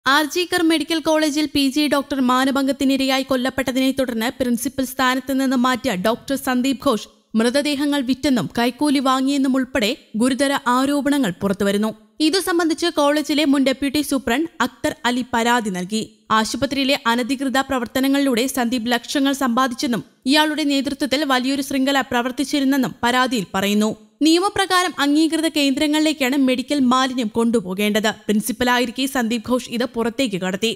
RG Kar medical കോളേജിൽ PG doctor മാനഭംഗത്തിനിരയായി കൊല്ലപ്പെട്ടതിനെ തുടർന്ന് principal സ്ഥാനത്ത് നിന്ന് മാറ്റിയ ഡോക്ടർ സന്ദീപ് ഘോഷ് മൃതദേഹങ്ങൾ വിറ്റെന്നും കൈക്കൂലി വാങ്ങിയെന്നും ഉൾപ്പെടെ ഗുരുതര ആരോപണങ്ങൾ പുറത്തുവരുന്നു. ഇതു സംബന്ധിച്ച് കോളേജിലെ മുൻ ഡെപ്യൂട്ടി സൂപ്രണ്ട് അക്തർ അലി പരാതി നൽകി. ആശുപത്രിയിലെ അനധികൃത പ്രവർത്തനങ്ങളിലൂടെ സന്ദീപ് ലക്ഷങ്ങൾ സമ്പാദിച്ചെന്നും ഇയാളുടെ നേതൃത്വത്തിൽ വലിയൊരു ശൃംഖല പ്രവർത്തിച്ചിരുന്നെന്നും പരാതിയിൽ പറയുന്നു. നിയമപ്രകാരം അംഗീകൃത കേന്ദ്രങ്ങളിലേക്കാണ് മെഡിക്കൽ മാലിന്യം കൊണ്ടുപോകേണ്ടത്. പ്രിൻസിപ്പലായിരിക്കെ സന്ദീപ് ഘോഷ് ഇത് പുറത്തേക്ക് കടത്തി.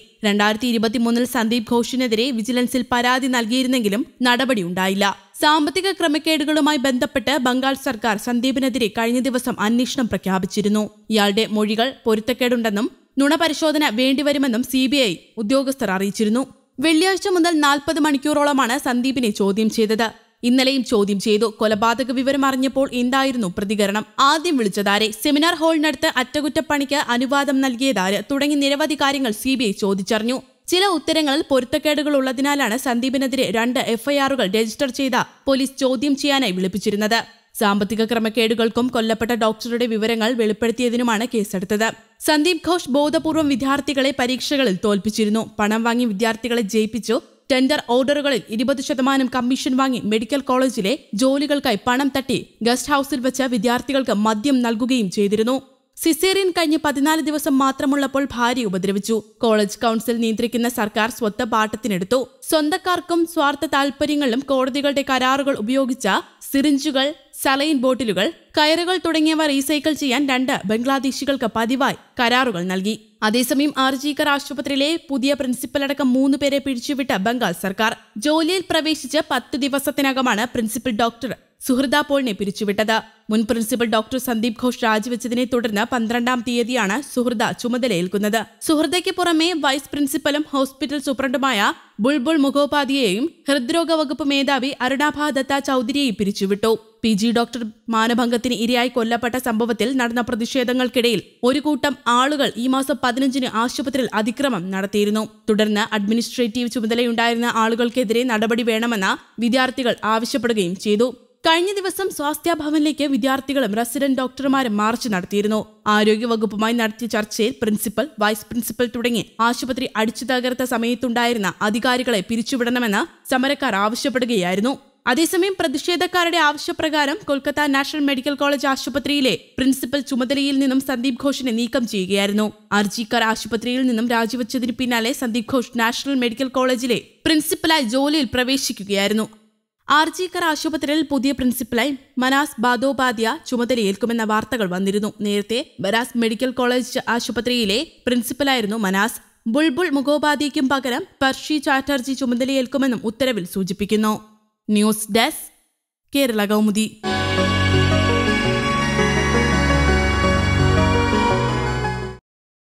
2023 സന്ദീപ് ഘോഷിനെതിരെ വിജിലൻസിൽ പരാതി നൽകിയിരുന്നെങ്കിലും നടപടിയുണ്ടായില്ല. സാമ്പത്തിക ക്രമക്കേടുകളുമായി ബന്ധപ്പെട്ട് ബംഗാൾ സർക്കാർ സന്ദീപിനെതിരെ കഴിഞ്ഞ ദിവസം അന്വേഷണം പ്രഖ്യാപിച്ചിരുന്നു. ഇയാളുടെ മൊഴികൾ പൊരുത്തക്കേടുണ്ടെന്നും നുണപരിശോധന വേണ്ടിവരുമെന്നും CBI ഉദ്യോഗസ്ഥർ അറിയിച്ചിരുന്നു. വെള്ളിയാഴ്ച മുതൽ 40 മണിക്കൂറോളമാണ് സന്ദീപിനെ ചോദ്യം ചെയ്തത്. ഇന്നലെയും ചോദ്യം ചെയ്തു. കൊലപാതക വിവരം അറിഞ്ഞപ്പോൾ എന്തായിരുന്നു പ്രതികരണം? ആദ്യം വിളിച്ചതാരെ? സെമിനാർ ഹാളിനടുത്ത് അറ്റകുറ്റപ്പണിക്ക് അനുവാദം നൽകിയതാര്? തുടങ്ങി നിരവധി കാര്യങ്ങൾ CBI ചോദിച്ചറിഞ്ഞു. ചില ഉത്തരങ്ങളിൽ പൊരുത്തക്കേടുകൾ ഉള്ളതിനാലാണ് സന്ദീപിനെതിരെ 2 FIRകൾ രജിസ്റ്റർ ചെയ്ത പോലീസ് ചോദ്യം ചെയ്യാനായി വിളിപ്പിച്ചിരുന്നത്. സാമ്പത്തിക ക്രമക്കേടുകൾക്കും കൊല്ലപ്പെട്ട ഡോക്ടറുടെ വിവരങ്ങൾ വെളിപ്പെടുത്തിയതിനുമാണ് കേസെടുത്തത്. സന്ദീപ് ഘോഷ് ബോധപൂർവം വിദ്യാർത്ഥികളെ പരീക്ഷകളിൽ തോൽപ്പിച്ചിരുന്നു. പണം വാങ്ങി വിദ്യാർത്ഥികളെ ജയിപ്പിച്ചു. ടെൻഡർ ഓർഡറുകളിൽ 20% കമ്മീഷൻ വാങ്ങി മെഡിക്കൽ കോളേജിലെ ജോലികൾക്കായി പണം തട്ടി ഗസ്റ്റ് ഹൌസിൽ വെച്ച് വിദ്യാർത്ഥികൾക്ക് മദ്യം നൽകുകയും ചെയ്തിരുന്നു. സിസേറിയൻ കഴിഞ്ഞ് 14 ദിവസം മാത്രമുള്ളപ്പോൾ ഭാര്യ ഉപദ്രവിച്ചു. കോളേജ് കൌൺസിൽ നിയന്ത്രിക്കുന്ന സർക്കാർ സ്വത്ത് പാട്ടത്തിനെടുത്തു. സ്വന്തക്കാർക്കും സ്വാർത്ഥ താൽപര്യങ്ങളിലും കോടതികളുടെ കരാറുകൾ ഉപയോഗിച്ച സിറിഞ്ചുകൾ, സലൈൻ ബോട്ടിലുകൾ, കയറുകൾ തുടങ്ങിയവ റീസൈക്കിൾ ചെയ്യാൻ 2 ബംഗ്ലാദേശികൾക്ക് പതിവായി കരാറുകൾ നൽകി. അതേസമയം ആർജിക്കർ ആശുപത്രിയിലെ പുതിയ പ്രിൻസിപ്പലടക്കം 3 പേരെ പിരിച്ചുവിട്ട ബംഗാൾ സർക്കാർ ജോലിയിൽ പ്രവേശിച്ച് 10 ദിവസത്തിനകമാണ് പ്രിൻസിപ്പൽ ഡോക്ടർ സുഹൃദ പോളിനെ പിരിച്ചുവിട്ടത്. മുൻ പ്രിൻസിപ്പൽ ഡോക്ടർ സന്ദീപ് ഘോഷ് രാജിവെച്ചതിനെ തുടർന്ന് 12-ാം തീയതിയാണ് സുഹൃദ ചുമതലയേൽക്കുന്നത്. സുഹൃദയ്ക്ക് പുറമെ വൈസ് പ്രിൻസിപ്പലും ഹോസ്പിറ്റൽ സൂപ്രണ്ടുമായ ബുൾബുൾ മുഖോപാധ്യായയും ഹൃദ്രോഗ വകുപ്പ് മേധാവി അരുണാഭ ദത്ത ചൌധരിയെയും പിരിച്ചുവിട്ടു. PG ഡോക്ടർ മാനഭംഗത്തിന് ഇരയായി കൊല്ലപ്പെട്ട സംഭവത്തിൽ നടന്ന പ്രതിഷേധങ്ങൾക്കിടയിൽ ഒരു കൂട്ടം ആളുകൾ ഈ മാസം 15-ന് ആശുപത്രിയിൽ അതിക്രമം നടത്തിയിരുന്നു. തുടർന്ന് അഡ്മിനിസ്ട്രേറ്റീവ് ചുമതലയുണ്ടായിരുന്ന ആളുകൾക്കെതിരെ നടപടി വേണമെന്ന് വിദ്യാർത്ഥികൾ ആവശ്യപ്പെടുകയും ചെയ്തു. കഴിഞ്ഞ ദിവസം സ്വാസ്ഥ്യ ഭവനിലേക്ക് വിദ്യാർത്ഥികളും റെസിഡന്റ് ഡോക്ടർമാരും മാർച്ച് നടത്തിയിരുന്നു. ആരോഗ്യവകുപ്പുമായി നടത്തിയ ചർച്ചയിൽ പ്രിൻസിപ്പൽ, വൈസ് പ്രിൻസിപ്പൽ തുടങ്ങി ആശുപത്രി അടിച്ചു തകർത്ത സമയത്തുണ്ടായിരുന്ന അധികാരികളെ പിരിച്ചുവിടണമെന്ന് സമരക്കാർ ആവശ്യപ്പെടുകയായിരുന്നു. അതേസമയം പ്രതിഷേധക്കാരുടെ ആവശ്യപ്രകാരം കൊൽക്കത്ത നാഷണൽ മെഡിക്കൽ കോളേജ് ആശുപത്രിയിലെ പ്രിൻസിപ്പൽ ചുമതലയിൽ നിന്നും സന്ദീപ് ഘോഷിനെ നീക്കം ചെയ്യുകയായിരുന്നു. ആർജിക്കർ ആശുപത്രിയിൽ നിന്നും രാജിവെച്ചതിന് പിന്നാലെ സന്ദീപ് ഘോഷ് നാഷണൽ മെഡിക്കൽ കോളേജിലെ പ്രിൻസിപ്പലായി ജോലിയിൽ പ്രവേശിക്കുകയായിരുന്നു. ആർജിക്കർ ആശുപത്രിയിൽ പുതിയ പ്രിൻസിപ്പലായി മനാസ് ബാദോപാധ്യ ചുമതലയേൽക്കുമെന്ന വാർത്തകൾ വന്നിരുന്നു. നേരത്തെ ബരാസ് മെഡിക്കൽ കോളേജ് ആശുപത്രിയിലെ പ്രിൻസിപ്പലായിരുന്നു മനാസ്. ബുൾബുൾ മുഖോപാധ്യയ്ക്കും പകരം പർഷി ചാറ്റർജി ചുമതലയേൽക്കുമെന്നും ഉത്തരവിൽ സൂചിപ്പിക്കുന്നു. News desk, Kerala Kaumudi.